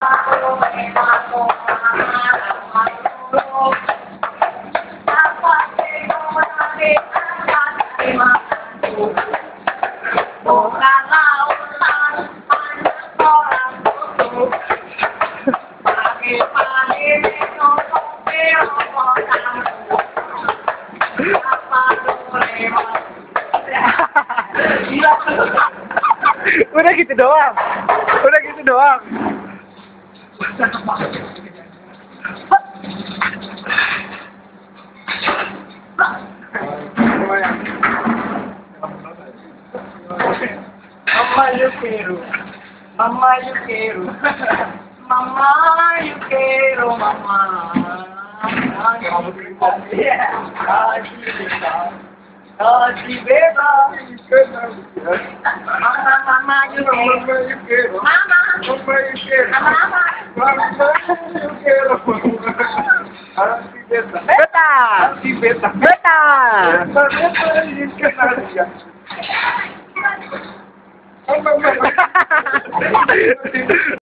Udah gitu doang. Udah gitu doang. Mama you quiero, mama you quiero, mama you quiero, mama. Así beba, mama you quiero, mama you quiero, Beta. Beta. Beta.